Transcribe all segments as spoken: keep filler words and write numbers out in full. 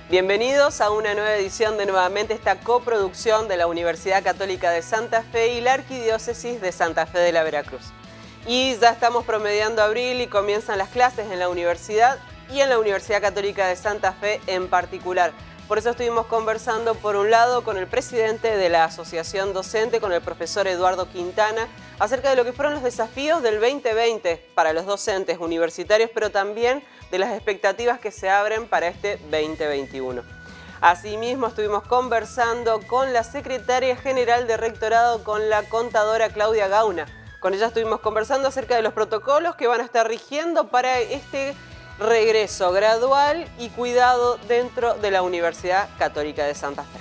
Bienvenidos a una nueva edición de nuevamente esta coproducción de la Universidad Católica de Santa Fe y la Arquidiócesis de Santa Fe de la Veracruz. Y ya estamos promediando abril y comienzan las clases en la universidad y en la Universidad Católica de Santa Fe en particular. Por eso estuvimos conversando por un lado con el presidente de la Asociación Docente, con el profesor Eduardo Quintana, acerca de lo que fueron los desafíos del veinte veinte para los docentes universitarios, pero también de las expectativas que se abren para este veinte veintiuno. Asimismo, estuvimos conversando con la secretaria general de Rectorado, con la contadora Claudia Gauna. Con ella estuvimos conversando acerca de los protocolos que van a estar rigiendo para este regreso gradual y cuidado dentro de la Universidad Católica de Santa Fe.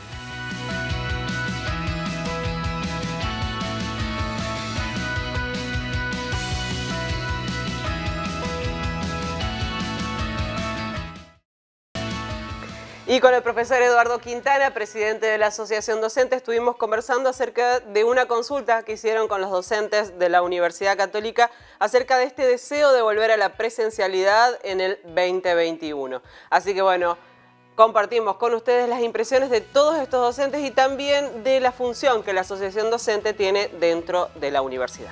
Y con el profesor Eduardo Quintana, presidente de la Asociación Docente, estuvimos conversando acerca de una consulta que hicieron con los docentes de la Universidad Católica acerca de este deseo de volver a la presencialidad en el veinte veintiuno. Así que bueno, compartimos con ustedes las impresiones de todos estos docentes y también de la función que la Asociación Docente tiene dentro de la universidad.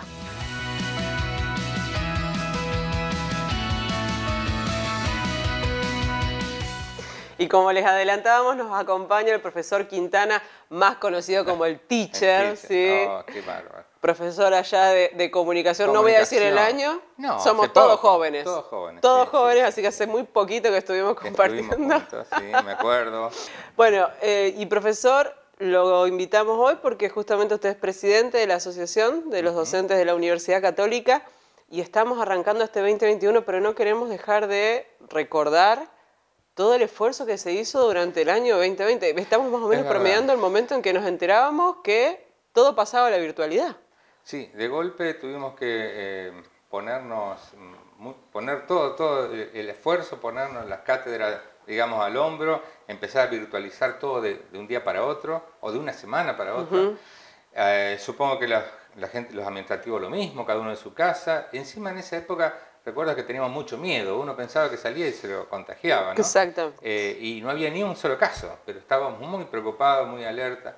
Y como les adelantábamos, nos acompaña el profesor Quintana, más conocido como el teacher, el teacher. ¿sí? Oh, qué bárbaro. Profesor allá de, de comunicación. comunicación, no voy a decir el año, no, somos todos poco, jóvenes. Todos jóvenes. Todos sí, jóvenes, sí, así que hace muy poquito que estuvimos compartiendo. Estuvimos juntos, sí, me acuerdo. Bueno, eh, y profesor, lo invitamos hoy porque justamente usted es presidente de la Asociación de los Docentes de la Universidad Católica y estamos arrancando este veinte veintiuno, pero no queremos dejar de recordar todo el esfuerzo que se hizo durante el año veinte veinte. Estamos más o menos promediando el momento en que nos enterábamos que todo pasaba a la virtualidad. Sí, de golpe tuvimos que eh, ponernos, poner todo, todo el esfuerzo, ponernos las cátedras, digamos, al hombro, empezar a virtualizar todo de, de un día para otro o de una semana para otra. Uh-huh. eh, supongo que la, la gente, los administrativos lo mismo, cada uno en su casa. Y encima en esa época, recuerdo que teníamos mucho miedo, uno pensaba que salía y se lo contagiaba, ¿no? Exacto. Eh, y no había ni un solo caso, pero estábamos muy preocupados, muy alerta.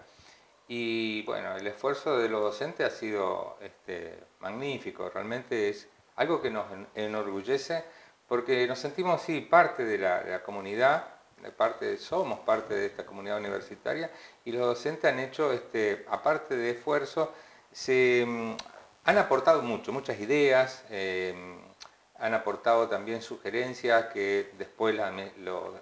Y bueno, el esfuerzo de los docentes ha sido este, magnífico, realmente es algo que nos enorgullece porque nos sentimos, sí, parte de la, de la comunidad, de parte, somos parte de esta comunidad universitaria y los docentes han hecho, este, aparte de esfuerzo, se um, han aportado mucho, muchas ideas, eh, han aportado también sugerencias que después la, lo,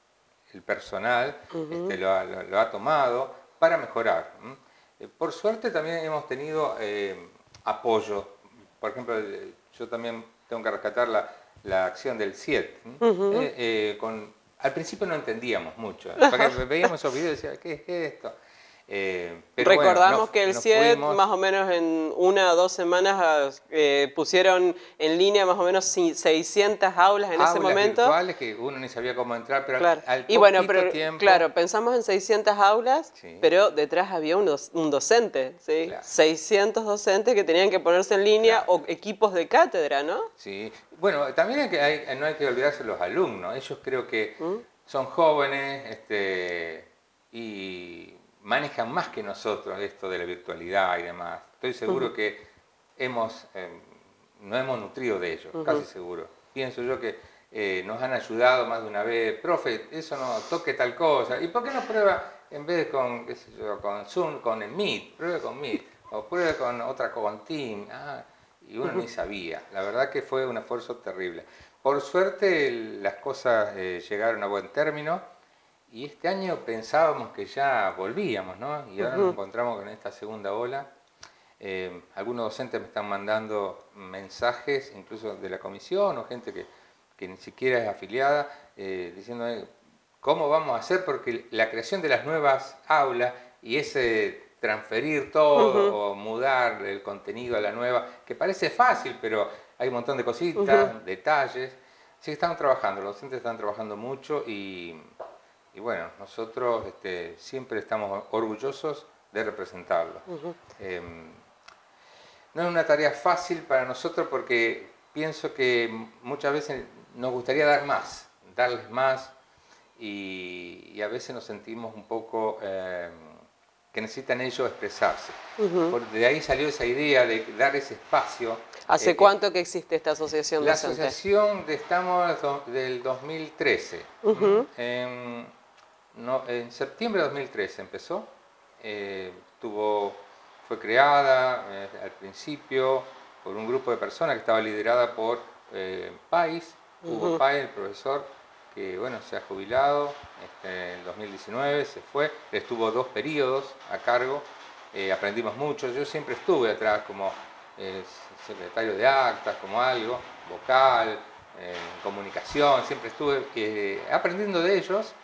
el personal uh-huh. este, lo, ha, lo, lo ha tomado para mejorar. Por suerte también hemos tenido eh, apoyo. Por ejemplo, yo también tengo que rescatar la, la acción del C I E T. Uh-huh. eh, eh, con, al principio no entendíamos mucho, porque veíamos esos videos y decíamos, ¿qué es esto? Eh, pero Recordamos bueno, nos, que el nos C I E T fuimos... más o menos en una o dos semanas eh, pusieron en línea más o menos seiscientas aulas en aulas ese momento. virtuales que uno ni sabía cómo entrar, pero claro. al, al y bueno, pero, tiempo... Claro, pensamos en seiscientas aulas, sí. pero detrás había un, doc un docente, ¿sí? Claro. seiscientos docentes que tenían que ponerse en línea claro. o equipos de cátedra, ¿no? Sí. Bueno, también hay que, hay, no hay que olvidarse de los alumnos. Ellos creo que ¿Mm? son jóvenes este, y... manejan más que nosotros esto de la virtualidad y demás. Estoy seguro uh-huh. que hemos, eh, nos hemos nutrido de ellos, uh-huh. casi seguro. Pienso yo que eh, nos han ayudado más de una vez. Profe, eso no, toque tal cosa. ¿Y por qué no prueba en vez de con, qué sé yo, con Zoom, con el Meet? Pruebe con Meet. O pruebe con otra, con Team. Ah, y uno uh-huh. ni sabía. La verdad que fue un esfuerzo terrible. Por suerte las cosas eh, llegaron a buen término. Y este año pensábamos que ya volvíamos, ¿no? Y ahora uh-huh. nos encontramos con esta segunda ola. Eh, algunos docentes me están mandando mensajes, incluso de la comisión, o gente que, que ni siquiera es afiliada, eh, diciendo cómo vamos a hacer, porque la creación de las nuevas aulas y ese transferir todo uh-huh. o mudar el contenido a la nueva, que parece fácil, pero hay un montón de cositas, uh-huh. detalles. Sí, están trabajando, los docentes están trabajando mucho y... Y bueno, nosotros este, siempre estamos orgullosos de representarlo. Uh-huh. eh, no es una tarea fácil para nosotros porque pienso que muchas veces nos gustaría dar más, darles más, y, y a veces nos sentimos un poco eh, que necesitan ellos expresarse. Uh-huh. Por, de ahí salió esa idea de dar ese espacio. ¿Hace eh, cuánto que existe esta asociación la docente? La asociación de, estamos do, del dos mil trece. Uh-huh. en, no, en septiembre de dos mil trece empezó. Eh, tuvo, fue creada eh, al principio por un grupo de personas que estaba liderada por eh, Páez, uh-huh. Hugo Páez, el profesor, que bueno, se ha jubilado este, en el dos mil diecinueve, se fue, estuvo dos periodos a cargo, eh, aprendimos mucho, yo siempre estuve atrás como eh, secretario de actas, como algo, vocal, eh, comunicación, siempre estuve eh, aprendiendo de ellos,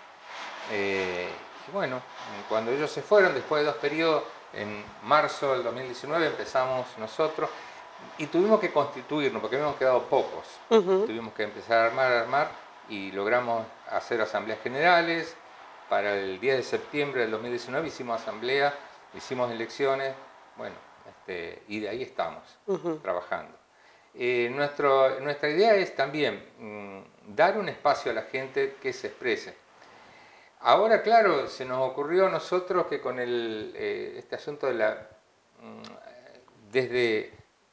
eh, y bueno, cuando ellos se fueron, después de dos periodos, en marzo del dos mil diecinueve empezamos nosotros, y tuvimos que constituirnos, porque habíamos quedado pocos, uh-huh. tuvimos que empezar a armar, a armar, y logramos hacer asambleas generales. Para el diez de septiembre del dos mil diecinueve hicimos asamblea, hicimos elecciones, bueno, este, y de ahí estamos, uh-huh. trabajando. Eh, nuestro, nuestra idea es también mmm, dar un espacio a la gente que se exprese. Ahora, claro, se nos ocurrió a nosotros que con el, eh, este asunto de la... Mmm, desde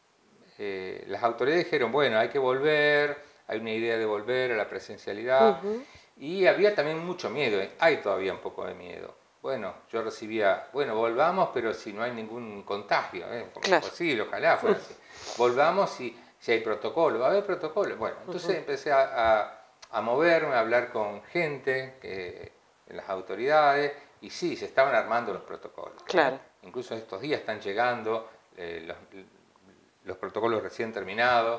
eh, las autoridades dijeron, bueno, hay que volver, hay una idea de volver a la presencialidad, uh-huh. y había también mucho miedo, hay todavía un poco de miedo. Bueno, yo recibía, bueno, volvamos, pero si no hay ningún contagio, ¿eh? Como claro. es posible, ojalá fuera así. Volvamos y si hay protocolo, va a haber protocolo. Bueno, entonces uh-huh. empecé a, a, a moverme, a hablar con gente, que, en las autoridades, y sí, se estaban armando los protocolos. Claro. ¿no? Incluso estos días están llegando eh, los, los protocolos recién terminados.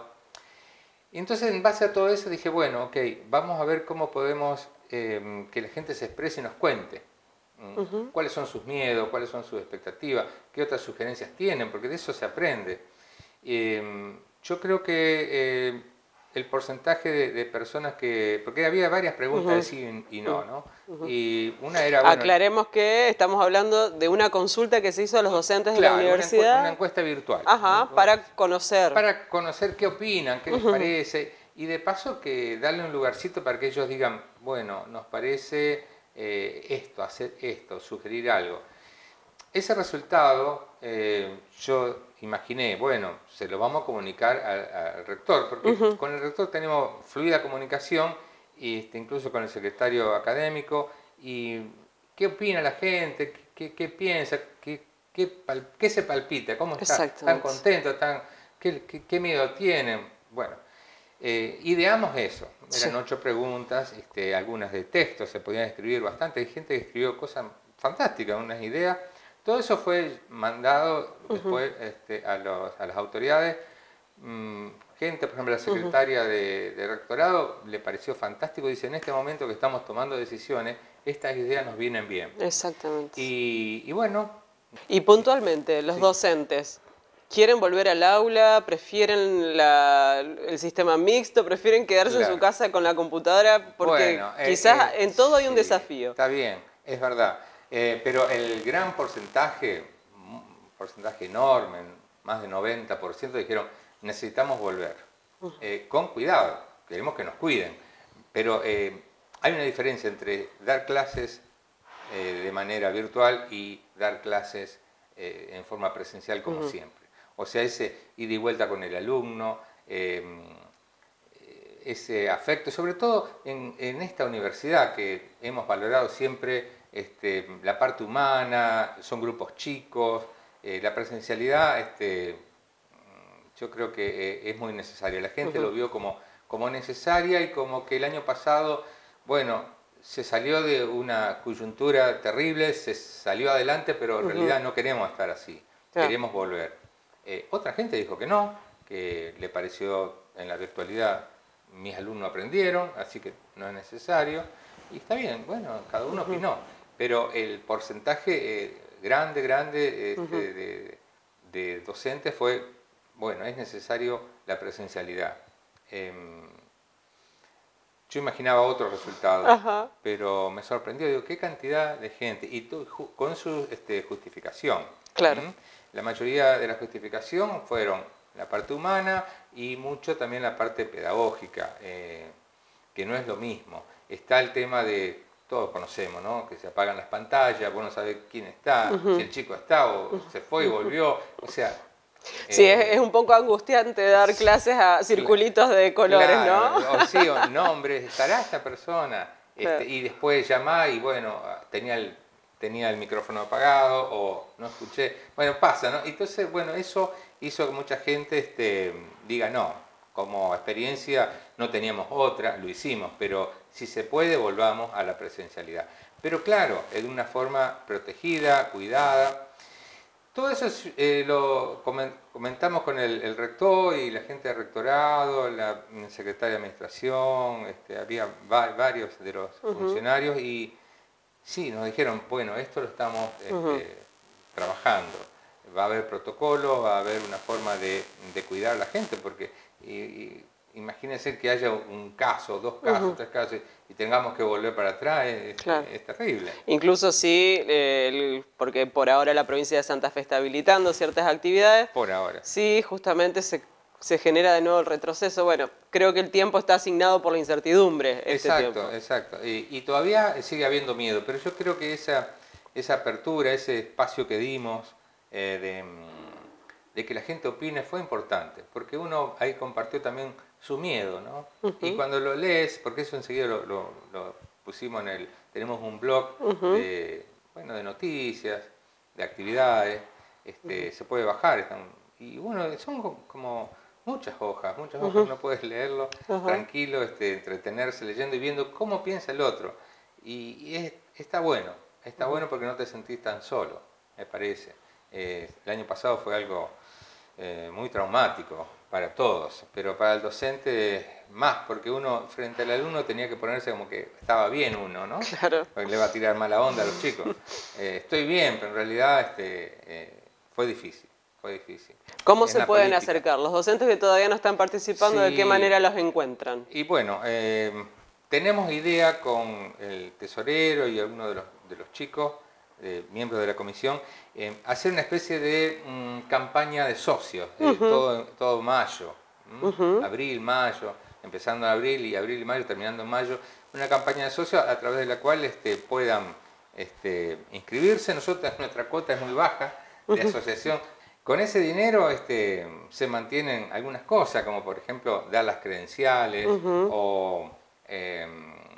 Y entonces, en base a todo eso, dije, bueno, ok, vamos a ver cómo podemos eh, que la gente se exprese y nos cuente. Uh-huh. ¿Cuáles son sus miedos? ¿Cuáles son sus expectativas? ¿Qué otras sugerencias tienen? Porque de eso se aprende. Eh, yo creo que eh, el porcentaje de, de personas que... Porque había varias preguntas uh-huh. de sí y no, ¿no? Uh-huh. Y una era... Bueno, aclaremos que estamos hablando de una consulta que se hizo a los docentes claro, de la universidad. Una, encu una encuesta virtual. Ajá, ¿no? para conocer. Para conocer qué opinan, qué les uh-huh. parece. Y de paso que darle un lugarcito para que ellos digan, bueno, nos parece eh, esto, hacer esto, sugerir algo. Ese resultado eh, yo imaginé, bueno, se lo vamos a comunicar al, al rector, porque uh-huh. con el rector tenemos fluida comunicación, y este, incluso con el secretario académico, y qué opina la gente, qué, qué piensa, qué, qué, pal, qué se palpita, cómo está, están contentos, tan, qué, qué, qué miedo tienen. Bueno, eh, ideamos eso, eran sí. ocho preguntas, este, algunas de texto, se podían escribir bastante, hay gente que escribió cosas fantásticas, unas ideas. Todo eso fue mandado uh-huh. después este, a, los, a las autoridades. Mm, gente, por ejemplo, la secretaria uh-huh. de, de rectorado le pareció fantástico. Dice, en este momento que estamos tomando decisiones, estas ideas nos vienen bien. Exactamente. Y, y bueno. Y puntualmente, los sí. docentes, ¿quieren volver al aula? ¿Prefieren la, el sistema mixto? ¿Prefieren quedarse claro. en su casa con la computadora? Porque bueno, quizás eh, eh, en todo hay un sí, desafío. Está bien, es verdad. Eh, pero el gran porcentaje, un porcentaje enorme, más de noventa por ciento, dijeron necesitamos volver. Eh, con cuidado, queremos que nos cuiden. Pero eh, hay una diferencia entre dar clases eh, de manera virtual y dar clases eh, en forma presencial como uh-huh. siempre. O sea, ese ida y vuelta con el alumno, eh, ese afecto, sobre todo en, en esta universidad que hemos valorado siempre Este, la parte humana, son grupos chicos, eh, la presencialidad este, yo creo que eh, es muy necesaria. La gente uh-huh. lo vio como, como necesaria y como que el año pasado, bueno, se salió de una coyuntura terrible, se salió adelante, pero en uh-huh. realidad no queremos estar así, claro. queremos volver. Eh, otra gente dijo que no, que le pareció en la virtualidad, mis alumnos aprendieron, así que no es necesario, y está bien, bueno, cada uno uh-huh. opinó. Pero el porcentaje eh, grande, grande este, uh-huh. de, de docentes fue, bueno, es necesario la presencialidad. Eh, yo imaginaba otros resultados, uh-huh. pero me sorprendió, digo, qué cantidad de gente, y tú, con su este, justificación. Claro. ¿Mm? La mayoría de la justificación fueron la parte humana y mucho también la parte pedagógica, eh, que no es lo mismo. Está el tema de todos conocemos, ¿no? Que se apagan las pantallas, vos no sabés quién está, uh-huh. si el chico está o uh-huh. se fue y volvió, o sea... Sí, eh, es, es un poco angustiante dar clases a circulitos de colores, claro, ¿no? O sí, o nombres, ¿estará esta persona? Claro. Este, y después llamá y bueno, tenía el, tenía el micrófono apagado o no escuché. Bueno, pasa, ¿no? Entonces, bueno, eso hizo que mucha gente este, diga no. Como experiencia no teníamos otra, lo hicimos, pero si se puede, volvamos a la presencialidad. Pero claro, de una forma protegida, cuidada. Todo eso eh, lo comentamos con el, el rector y la gente del rectorado, la secretaria de administración, este, había va, varios de los uh-huh. funcionarios y sí, nos dijeron, bueno, esto lo estamos este, uh-huh. trabajando. Va a haber protocolo, va a haber una forma de, de cuidar a la gente, porque y, y, imagínense que haya un caso, dos casos, uh-huh. tres casos, y tengamos que volver para atrás, es, claro. es terrible. Incluso sí, eh, el, porque por ahora la provincia de Santa Fe está habilitando ciertas actividades. Por ahora. Sí, justamente se, se genera de nuevo el retroceso. Bueno, creo que el tiempo está asignado por la incertidumbre. Este exacto, tiempo. exacto. Y, y todavía sigue habiendo miedo, pero yo creo que esa, esa apertura, ese espacio que dimos, eh, de, de que la gente opine fue importante, porque uno ahí compartió también su miedo, ¿no? Uh-huh. Y cuando lo lees, porque eso enseguida lo, lo, lo pusimos en el, tenemos un blog uh-huh. de, bueno, de noticias, de actividades, este, uh-huh. se puede bajar, están, y bueno, son como muchas hojas, muchas hojas, uh-huh. uno puede leerlo uh-huh. tranquilo, este, entretenerse leyendo y viendo cómo piensa el otro, y, y es, está bueno, está uh-huh. bueno porque no te sentís tan solo, me parece. Eh, el año pasado fue algo eh, muy traumático para todos, pero para el docente más, porque uno frente al alumno tenía que ponerse como que estaba bien uno, ¿no? Claro. Porque le va a tirar mala onda a los chicos. Eh, estoy bien, pero en realidad este, eh, fue difícil, fue difícil. ¿Cómo es se pueden política. acercar? Los docentes que todavía no están participando, sí. ¿de qué manera los encuentran? Y bueno, eh, tenemos idea con el tesorero y algunos de los, de los chicos, Eh, miembros de la comisión, eh, hacer una especie de um, campaña de socios, eh, uh-huh. todo, todo mayo, uh-huh. abril, mayo, empezando en abril y abril y mayo, terminando en mayo, una campaña de socios a través de la cual este, puedan este, inscribirse. Nosotros, nuestra cuota es muy baja de uh-huh. asociación. Con ese dinero este, se mantienen algunas cosas, como por ejemplo dar las credenciales uh-huh. o eh,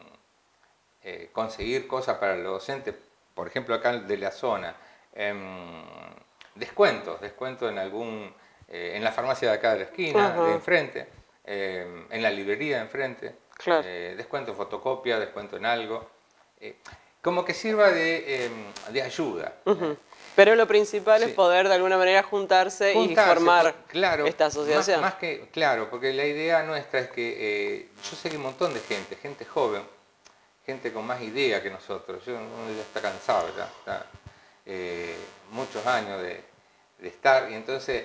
eh, conseguir cosas para los docentes. Por ejemplo, acá de la zona, eh, descuentos, descuentos en algún, eh, en la farmacia de acá de la esquina, uh-huh. de enfrente, eh, en la librería de enfrente, claro. eh, descuento en fotocopia, descuento en algo, eh, como que sirva de, eh, de ayuda. Uh-huh. Pero lo principal sí. es poder de alguna manera juntarse, juntarse y formar por, claro, esta asociación. Más, más que, claro, porque la idea nuestra es que, eh, yo sé que un montón de gente, gente joven, gente con más idea que nosotros, yo, uno ya está cansado, ya está eh, muchos años de, de estar, y entonces,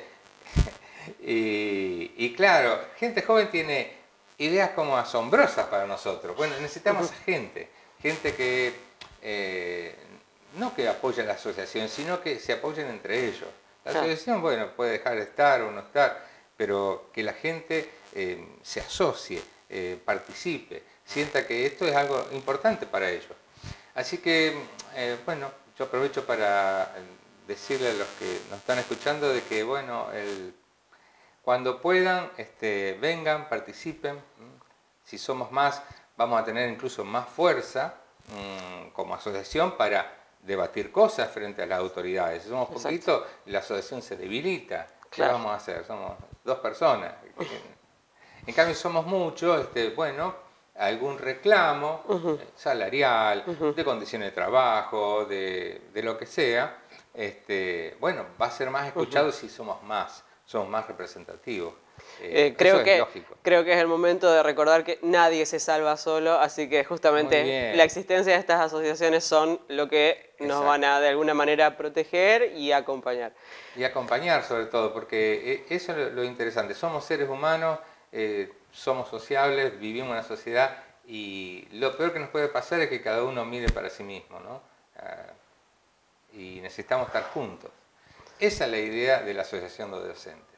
y, y claro, gente joven tiene ideas como asombrosas para nosotros. Bueno, necesitamos a gente, gente que, eh, no que apoya la asociación, sino que se apoyen entre ellos. La asociación, bueno, puede dejar de estar o no estar, pero que la gente eh, se asocie, eh, participe, sienta que esto es algo importante para ellos. Así que, eh, bueno, yo aprovecho para decirle a los que nos están escuchando de que, bueno, el, cuando puedan, este, vengan, participen. Si somos más, vamos a tener incluso más fuerza mmm, como asociación para debatir cosas frente a las autoridades. Si somos poquitos, la asociación se debilita. ¿Qué claro. vamos a hacer? Somos dos personas. En cambio, somos muchos, este, bueno, algún reclamo uh-huh. salarial, uh-huh. de condiciones de trabajo, de, de lo que sea, este, bueno, va a ser más escuchado uh-huh. si somos más, somos más representativos. Eh, eh, creo, que, creo que es el momento de recordar que nadie se salva solo, así que justamente la existencia de estas asociaciones son lo que nos Exacto. van a de alguna manera proteger y acompañar. Y acompañar sobre todo, porque eso es lo interesante, somos seres humanos, eh, somos sociables, vivimos en una sociedad y lo peor que nos puede pasar es que cada uno mire para sí mismo, ¿no? Uh, y necesitamos estar juntos. Esa es la idea de la Asociación de Docentes.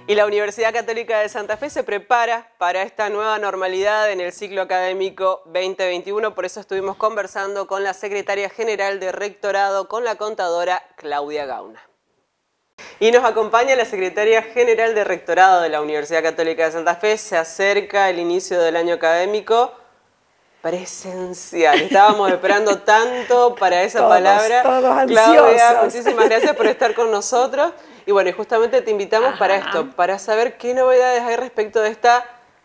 Y la Universidad Católica de Santa Fe se prepara para esta nueva normalidad en el ciclo académico veinte veintiuno. Por eso estuvimos conversando con la Secretaria General de Rectorado, con la contadora Claudia Gauna. Y nos acompaña la Secretaria General de Rectorado de la Universidad Católica de Santa Fe. Se acerca el inicio del año académico presencial. Estábamos esperando tanto para esa todos, palabra. Todos Claudia, muchísimas gracias por estar con nosotros. Y bueno, y justamente te invitamos Ajá. para esto, para saber qué novedades hay respecto de esta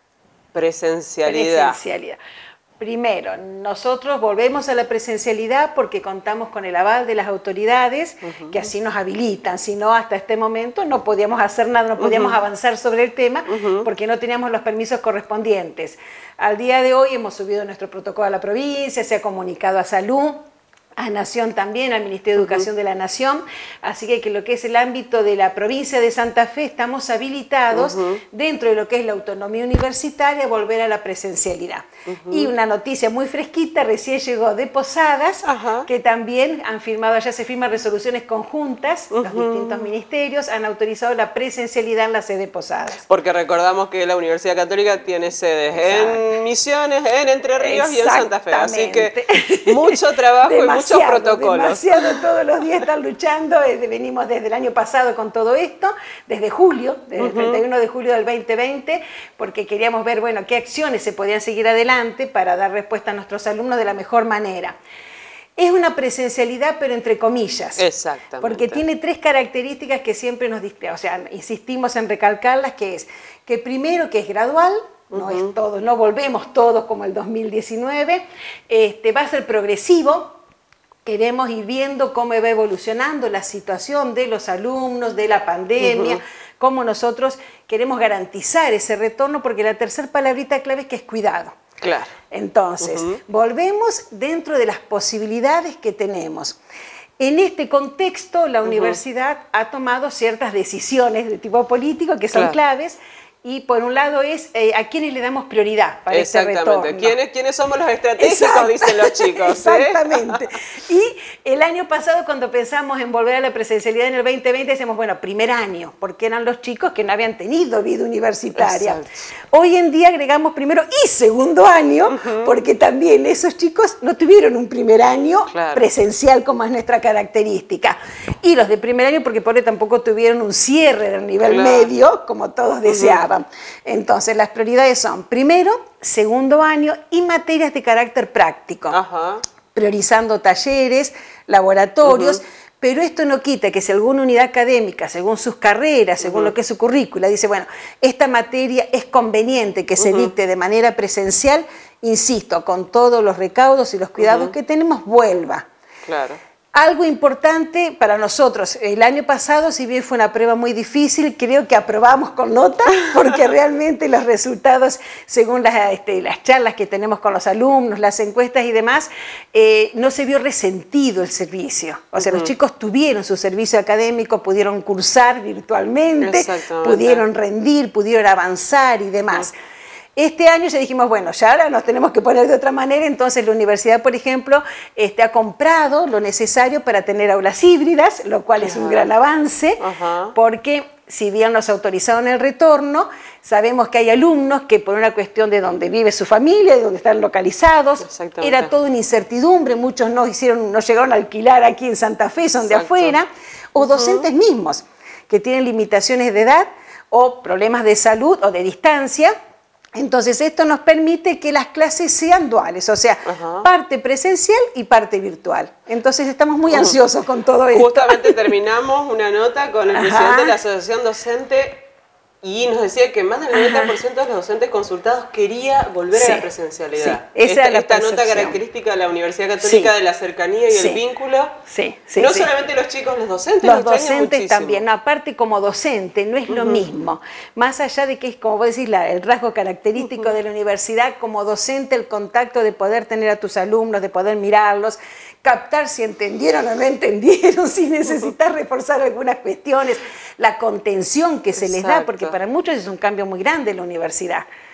presencialidad. Presencialidad. Primero, nosotros volvemos a la presencialidad porque contamos con el aval de las autoridades uh-huh. que así nos habilitan. Si no, hasta este momento no podíamos hacer nada, no podíamos uh-huh. avanzar sobre el tema uh-huh. porque no teníamos los permisos correspondientes. Al día de hoy hemos subido nuestro protocolo a la provincia, se ha comunicado a Salud, a Nación también, al Ministerio de Educación uh-huh. de la Nación, así que, que lo que es el ámbito de la provincia de Santa Fe estamos habilitados uh-huh. dentro de lo que es la autonomía universitaria, volver a la presencialidad. Uh-huh. Y una noticia muy fresquita, recién llegó de Posadas, uh-huh. que también han firmado, ya se firman resoluciones conjuntas, uh-huh. los distintos ministerios han autorizado la presencialidad en la sede Posadas. Porque recordamos que la Universidad Católica tiene sedes Exacto. en Misiones, en Entre Ríos y en Santa Fe, así que mucho trabajo y mucho Muchos protocolos. Demasiado, todos los días están luchando, venimos desde el año pasado con todo esto, desde julio, desde uh-huh. el treinta y uno de julio del veinte veinte, porque queríamos ver, bueno, qué acciones se podían seguir adelante para dar respuesta a nuestros alumnos de la mejor manera. Es una presencialidad, pero entre comillas. Exactamente. Porque tiene tres características que siempre nos, o sea, insistimos en recalcarlas, que es, que primero que es gradual, no uh-huh. es todo, no volvemos todos como el dos mil diecinueve, este, va a ser progresivo. Queremos ir viendo cómo va evolucionando la situación de los alumnos, de la pandemia, uh-huh. cómo nosotros queremos garantizar ese retorno, porque la tercera palabrita clave es que es cuidado. Claro. Entonces, uh-huh. volvemos dentro de las posibilidades que tenemos. En este contexto, la uh-huh. universidad ha tomado ciertas decisiones de tipo político que son claro. claves. Y por un lado es eh, a quiénes le damos prioridad para este retorno. Exactamente. ¿Quiénes, ¿Quiénes somos los estratégicos? Exacto. Dicen los chicos. Exactamente. ¿eh? Y el año pasado, cuando pensamos en volver a la presencialidad en el veinte veinte, decíamos, bueno, primer año, porque eran los chicos que no habían tenido vida universitaria. Exacto. Hoy en día agregamos primero y segundo año, uh-huh. porque también esos chicos no tuvieron un primer año claro. presencial como es nuestra característica. Y los de primer año porque por ahí tampoco tuvieron un cierre del nivel claro. medio, como todos deseaban. Uh-huh. Entonces, las prioridades son primero, segundo año y materias de carácter práctico, Ajá. priorizando talleres, laboratorios, uh-huh. pero esto no quita que si alguna unidad académica, según sus carreras, según uh-huh. lo que es su currícula, dice, bueno, esta materia es conveniente que se uh-huh. dicte de manera presencial, insisto, con todos los recaudos y los cuidados uh-huh. que tenemos, vuelva. Claro. Algo importante para nosotros, el año pasado, si bien fue una prueba muy difícil, creo que aprobamos con nota, porque realmente los resultados, según las, este, las charlas que tenemos con los alumnos, las encuestas y demás, eh, no se vio resentido el servicio. O sea, uh-huh. los chicos tuvieron su servicio académico, pudieron cursar virtualmente, pudieron rendir, pudieron avanzar y demás. Uh-huh. Este año ya dijimos, bueno, ya ahora nos tenemos que poner de otra manera, entonces la universidad, por ejemplo, este, ha comprado lo necesario para tener aulas híbridas, lo cual Ajá. es un gran avance, Ajá. porque si bien nos autorizaron el retorno, sabemos que hay alumnos que por una cuestión de donde vive su familia, de donde están localizados, era toda una incertidumbre, muchos no, hicieron, no llegaron a alquilar aquí en Santa Fe, son Exacto. de afuera, o docentes uh-huh. mismos, que tienen limitaciones de edad o problemas de salud o de distancia. Entonces esto nos permite que las clases sean duales, o sea, Ajá. parte presencial y parte virtual. Entonces estamos muy ansiosos con todo esto. Justamente terminamos una nota con el Ajá. presidente de la Asociación Docente y nos decía que más del noventa por ciento de los docentes consultados quería volver sí, a la presencialidad. Sí, esa esta, es la esta nota característica de la Universidad Católica sí. de la cercanía y sí. el vínculo. Sí, sí, no sí. solamente los chicos, los docentes. Los docentes también, no, aparte como docente no es uh-huh. lo mismo. Más allá de que es, como vos decís, la, el rasgo característico uh-huh. de la universidad, como docente el contacto de poder tener a tus alumnos, de poder mirarlos, captar si entendieron o no entendieron, si necesitas reforzar algunas cuestiones, la contención que se Exacto. les da, porque para muchos es un cambio muy grande en la universidad.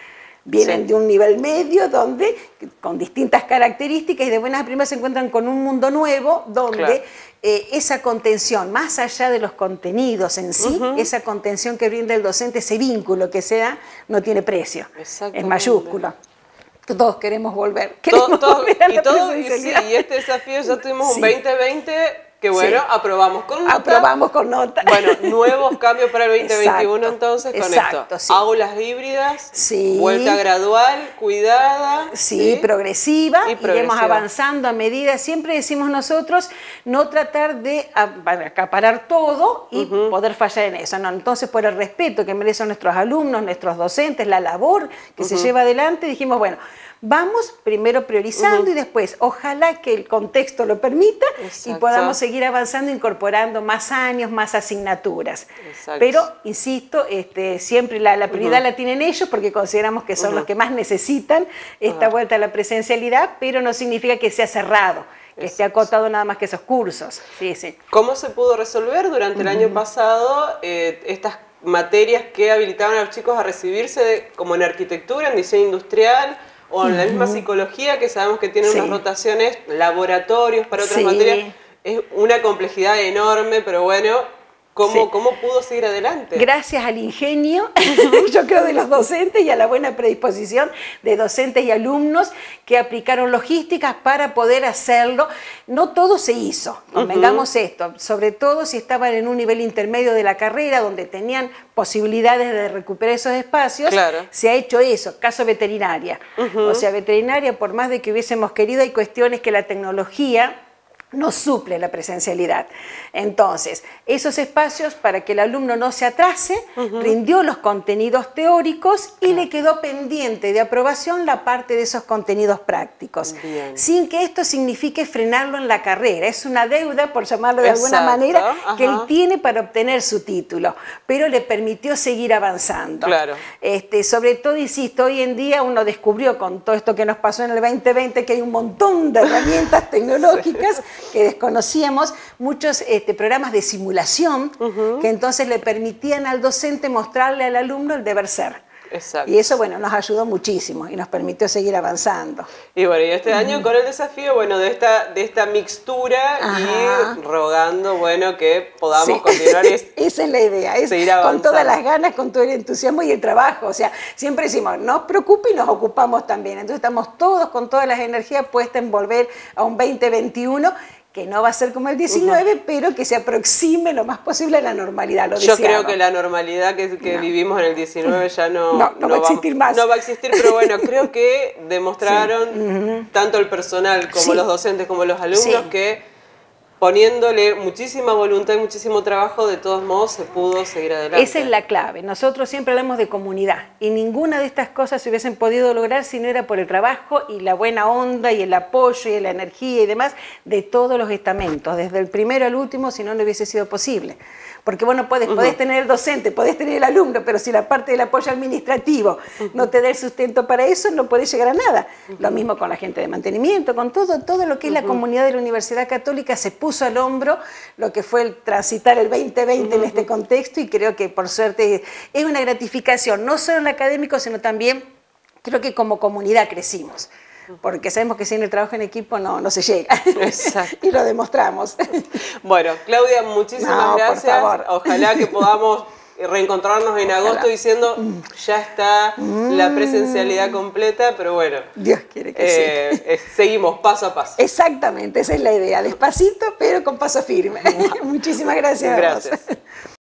Vienen Sí. de un nivel medio donde, con distintas características y de buenas a primeras se encuentran con un mundo nuevo donde Claro. eh, esa contención, más allá de los contenidos en sí, Ujú. esa contención que brinda el docente, ese vínculo que se da, no tiene precio, es Exactamente. mayúsculo. Todos queremos volver. Todo- Queremos todo- volver a y, la todo, y, sí, presencialidad. y este desafío ya tuvimos Sí. un veinte veinte que bueno, Sí. aprobamos con nota. Aprobamos con nota. Bueno, nuevos cambios para el veinte veintiuno Exacto, entonces con exacto, esto. sí. Aulas híbridas, Sí. vuelta gradual, cuidada. Sí, progresiva, Y iremos progresiva. avanzando a medida, siempre decimos nosotros, no tratar de a- acaparar todo y poder fallar en eso, no, entonces por el respeto que merecen nuestros alumnos, nuestros docentes, la labor que se lleva adelante, dijimos, bueno, vamos primero priorizando y después, ojalá que el contexto lo permita y Exacto. podamos seguir avanzando, incorporando más años, más asignaturas. Exacto. Pero, insisto, este, siempre la, la prioridad la tienen ellos porque consideramos que son los que más necesitan esta Ajá. vuelta a la presencialidad, pero no significa que sea cerrado, que esté Exacto. acotado nada más que esos cursos. Sí, sí. ¿Cómo se pudo resolver durante el año pasado eh, estas materias que habilitaban a los chicos a recibirse de- como en arquitectura, en diseño industrial o en la misma psicología, que sabemos que tienen Sí. unas rotaciones, laboratorios para otras Sí. materias? Es una complejidad enorme, pero bueno, ¿cómo, Sí. ¿cómo pudo seguir adelante? Gracias al ingenio, yo creo, de los docentes y a la buena predisposición de docentes y alumnos que aplicaron logísticas para poder hacerlo. No todo se hizo, convengamos esto, sobre todo si estaban en un nivel intermedio de la carrera donde tenían posibilidades de recuperar esos espacios, Claro. se ha hecho eso, caso veterinaria. O sea, veterinaria, por más de que hubiésemos querido, hay cuestiones que la tecnología no suple la presencialidad. Entonces, esos espacios para que el alumno no se atrase, rindió los contenidos teóricos y le quedó pendiente de aprobación la parte de esos contenidos prácticos. Bien. Sin que esto signifique frenarlo en la carrera. Es una deuda, por llamarlo de alguna Exacto, manera, que él ajá. tiene para obtener su título, pero le permitió seguir avanzando. Claro. Este, sobre todo, insisto, hoy en día uno descubrió con todo esto que nos pasó en el veinte veinte que hay un montón de herramientas tecnológicas que desconocíamos, muchos este, programas de simulación que entonces le permitían al docente mostrarle al alumno el deber ser. Exacto. Y eso, bueno, nos ayudó muchísimo y nos permitió seguir avanzando. Y bueno, y este año con el desafío, bueno, de esta, de esta mixtura Ajá. y rogando, bueno, que podamos Sí. continuar y Esa es la idea, es seguir con avanzando. todas las ganas, con todo el entusiasmo y el trabajo. O sea, siempre decimos, no os preocupe y nos ocupamos también. Entonces estamos todos con todas las energías puestas en volver a un veinte veintiuno que no va a ser como el diecinueve, pero que se aproxime lo más posible a la normalidad. Lo Yo deseado. creo que la normalidad que, que No. vivimos en el diecinueve ya no, No, no va a existir más. No va a existir, pero bueno, creo que demostraron tanto el personal como Sí. los docentes como los alumnos Sí. que poniéndole muchísima voluntad y muchísimo trabajo, de todos modos se pudo seguir adelante. Esa es la clave. Nosotros siempre hablamos de comunidad y ninguna de estas cosas se hubiesen podido lograr si no era por el trabajo y la buena onda y el apoyo y la energía y demás de todos los estamentos, desde el primero al último, si no, no hubiese sido posible. Porque bueno, podés, podés tener el docente, podés tener el alumno, pero si la parte del apoyo administrativo no te da el sustento para eso, no podés llegar a nada. Lo mismo con la gente de mantenimiento, con todo, todo lo que es la comunidad de la Universidad Católica se puso al hombro lo que fue el transitar el veinte veinte en este contexto y creo que por suerte es una gratificación, no solo en lo académico, sino también creo que como comunidad crecimos. Porque sabemos que sin el trabajo en equipo no, no se llega. Exacto. Y lo demostramos. Bueno, Claudia, muchísimas No, por gracias. favor. Ojalá que podamos reencontrarnos en agosto Ojalá. diciendo ya está la presencialidad completa, pero bueno, Dios quiere que eh, sí. eh, seguimos paso a paso. Exactamente, esa es la idea. Despacito, pero con paso firme. Muchísimas gracias. a vos. Gracias.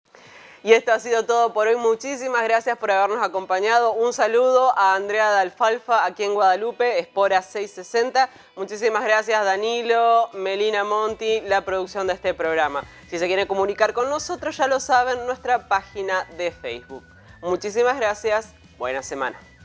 Y esto ha sido todo por hoy. Muchísimas gracias por habernos acompañado. Un saludo a Andrea de Alfalfa aquí en Guadalupe, Espora seiscientos sesenta. Muchísimas gracias Danilo, Melina Monti, la producción de este programa. Si se quieren comunicar con nosotros, ya lo saben, nuestra página de Facebook. Muchísimas gracias. Buena semana.